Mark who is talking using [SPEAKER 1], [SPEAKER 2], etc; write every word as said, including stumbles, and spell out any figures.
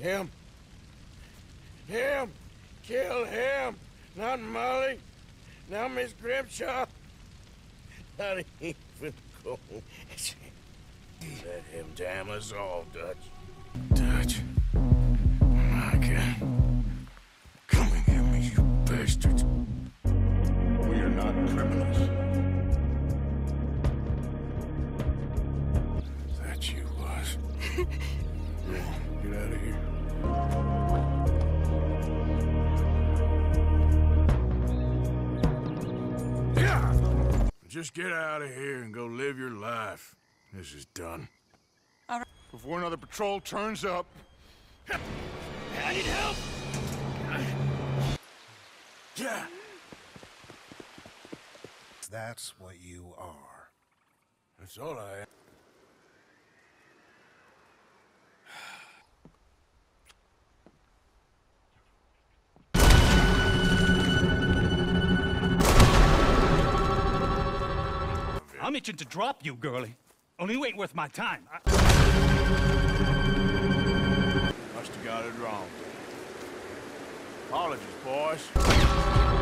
[SPEAKER 1] Him. Him. Kill him. Not Molly. Now Miss Grimshaw. Not even go. Let him damn us all, Dutch. Dutch. My God. Come and get me, you bastards. We are not criminals. That you was. Get out of here. Yeah! Just get out of here and go live your life. This is done.
[SPEAKER 2] All right.
[SPEAKER 1] Before another patrol turns up. I need help! Yeah!
[SPEAKER 3] That's what you are.
[SPEAKER 1] That's all I am.
[SPEAKER 4] I'm itching to drop you, girlie. Only you ain't worth my time. I...
[SPEAKER 1] Must have got it wrong. Apologies, boys.